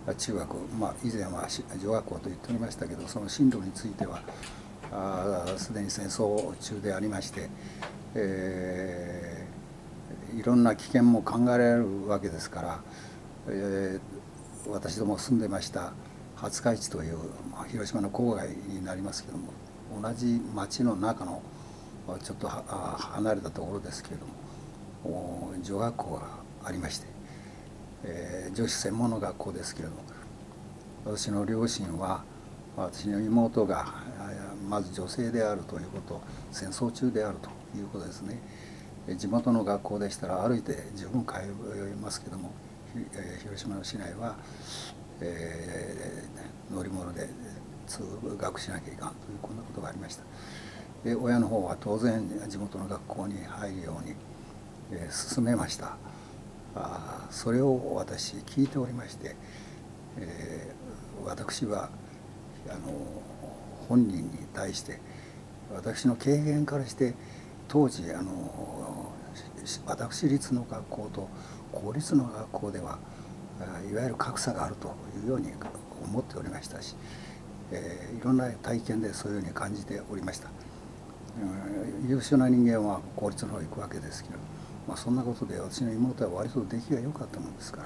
中学、以前は女学校と言っておりましたけど、その進路についてはすでに戦争中でありまして、いろんな危険も考えられるわけですから、私ども住んでました廿日市という、広島の郊外になりますけども、同じ町の中のちょっと離れたところですけれども、女学校がありまして、女子専門の学校ですけれども、私の両親は私の妹がまず女性であるということ、戦争中であるということですね。地元の学校でしたら歩いて十分通いますけども、広島の市内は、乗り物で通学しなきゃいかんというこんなことがありました。で親の方は当然地元の学校に入るように、勧めました。それを私聞いておりまして、私は本人に対して私の経験からして当時私立の学校と公立の学校ではいわゆる格差があるというように思っておりましたし、いろんな体験でそういうふうに感じておりました。優秀な人間は公立の方へ行くわけですけど、そんなことで私の妹は割と出来が良かったものですから、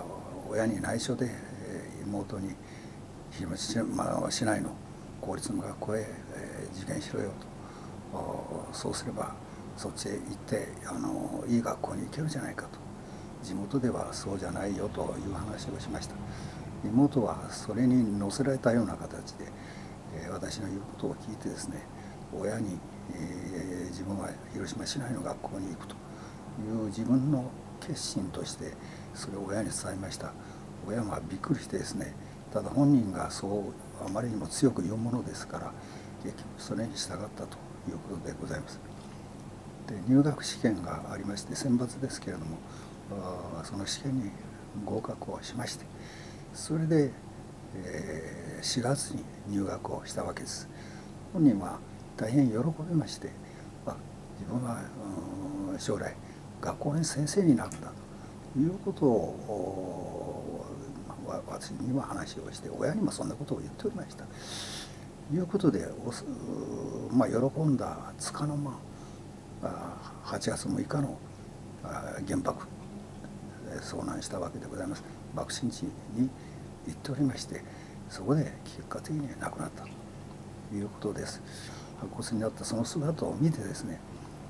親に内緒で妹に広島市内の公立の学校へ受験しろよと、そうすればそっちへ行っていい学校に行けるじゃないかと、地元ではそうじゃないよという話をしました。妹はそれに乗せられたような形で、私の言うことを聞いてですね、親に、自分は広島市内の学校に行くという自分の決心としてそれを親に伝えました。親はびっくりしてですね、ただ本人がそうあまりにも強く言うものですから、結局それに従ったということでございます。で入学試験がありまして、選抜ですけれども、その試験に合格をしまして、それで、4月に入学をしたわけです。本人は大変喜びまして、自分は将来学校の先生になるんだということを私には話をして、親にもそんなことを言っておりました。ということで喜んだつかの間、8月6日の原爆遭難したわけでございます。爆心地に行っておりまして、そこで結果的に亡くなったということです。白骨になったその姿を見てですね、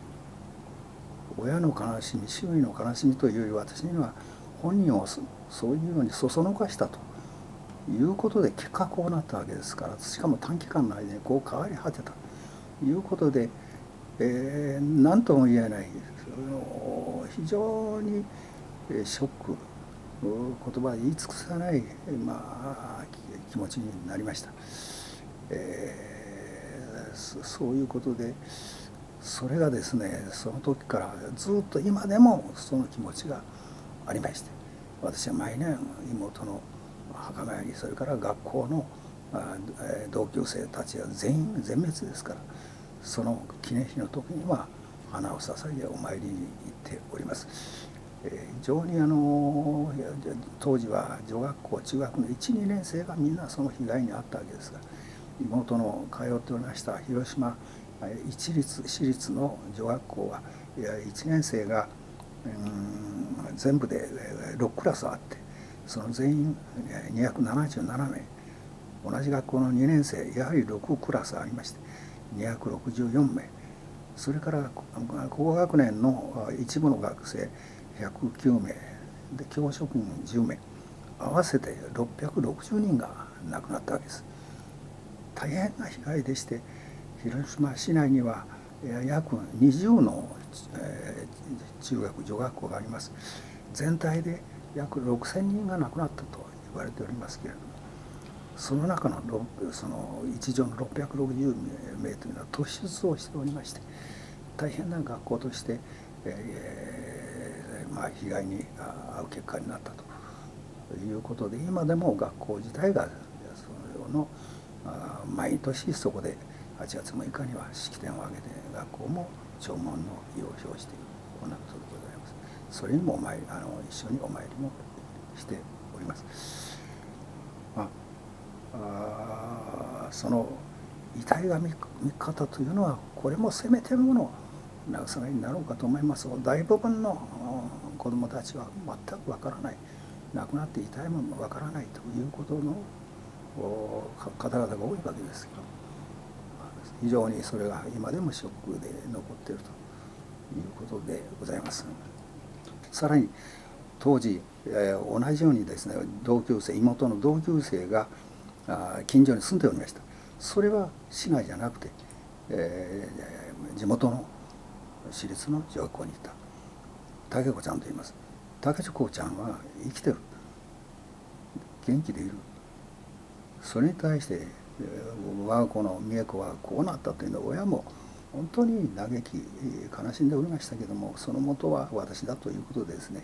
親の悲しみ、周囲の悲しみというより、私には本人をそういうようにそそのかしたということで結果こうなったわけですから、しかも短期間の間にこう変わり果てたということで、何とも言えない非常にショック、言葉で言い尽くせない、気持ちになりました。そういうことで、それがですね、その時からずっと今でもその気持ちがありまして、私は毎年妹の墓参り、それから学校の同級生たちは全員全滅ですから、その記念碑の時には花を捧げお参りに行っております。非常に当時は女学校中学の 1,2 年生がみんなその被害に遭ったわけですが、妹の通っておりました広島市立の女学校は1年生が全部で6クラスあって、その全員277名、同じ学校の2年生やはり6クラスありまして264名、それから高学年の一部の学生109名で教職員10名、合わせて660人が亡くなったわけです。大変な被害でして、広島市内には約20の中学女学校があります。全体で約6,000人が亡くなったと言われておりますけれども、その中のその一条の660名というのは突出をしておりまして、大変な学校として、被害に遭う結果になったということで、今でも学校自体がその毎年そこで8月6日には式典を挙げて学校も弔問の意を表している、こんなことでございます。それにも一緒にお参りもしております。 その遺体が見方というのはこれもせめてもの慰めになろうかと思います。大部分の子どもたちは全くわからない、亡くなって遺体もわからないということの方々が多いわけですけど、非常にそれが今でもショックで残っているということでございます。さらに当時、同じようにですね、妹の同級生が近所に住んでおりました。それは市内じゃなくて、地元の私立の女学校にいた竹子ちゃんと言います。竹子ちゃんは生きてる、元気でいる。それに対して我が子の美恵子はこうなったというのは親も本当に嘆き悲しんでおりましたけども、その元は私だということでですね、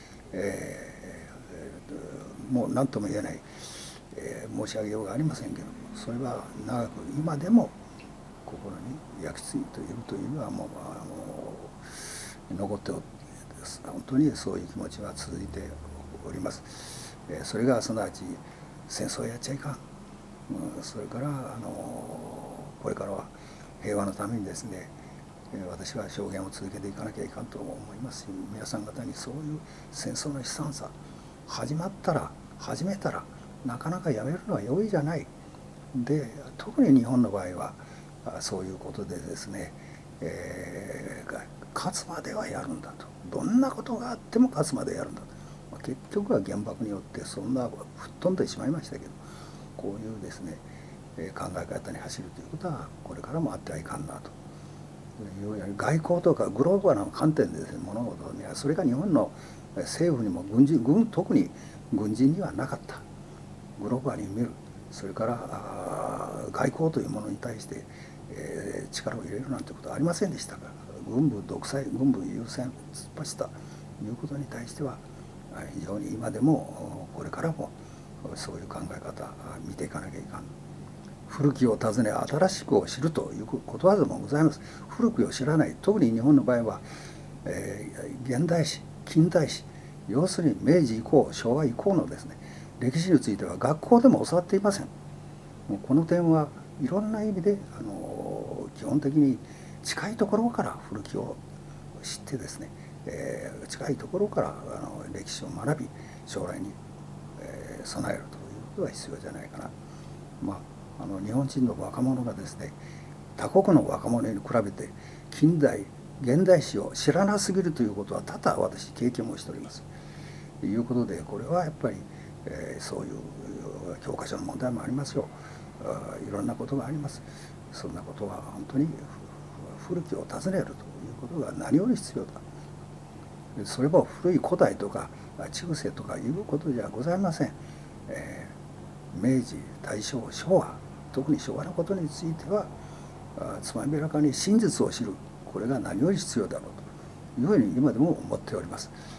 もう何とも言えない、申し上げようがありませんけども、それは長く今でも心に焼き付いているというのはもう残っておって、本当にそういう気持ちは続いております。それがすなわち戦争をやっちゃいかん、それからこれからは平和のためにですね、私は証言を続けていかなきゃいかんと思いますし、皆さん方にそういう戦争の悲惨さ、始めたらなかなかやめるのは容易じゃない。で、特に日本の場合はそういうことでですね、勝つまではやるんだと、どんなことがあっても勝つまでやるんだと、結局は原爆によってそんな吹っ飛んでしまいましたけど、こういうですね考え方に走るということはこれからもあってはいかんなというように、外交とかグローバルな観点でですね、物事には、それが日本の政府にも特に軍人にはなかった。グローバルに見る、それから外交というものに対して、力を入れるなんてことはありませんでしたから、軍部独裁、軍部優先、突っ走ったということに対しては非常に今でもこれからもそういう考え方見ていかなきゃいかん。古きを訪ね新しくを知るということわざもございます。古きを知らない、特に日本の場合は、現代史、近代史、要するに明治以降、昭和以降のですね歴史については学校でも教わっていません。もうこの点はいろんな意味で基本的に近いところから古きを知ってですね、近いところから歴史を学び、将来に、備えるということが必要じゃないかな。日本人の若者がですね、他国の若者に比べて近代現代史を知らなすぎるということは多々私経験もしております。ということで、これはやっぱり、そういう教科書の問題もありますよ。いろんなことがあります。そんなことは本当に古きを訪ねるということが何より必要だ。それは古い古代とか中世とかいうことじゃございません。明治、大正、昭和、特に昭和のことについてはつまびらかに真実を知る、これが何より必要だろうというふうに今でも思っております。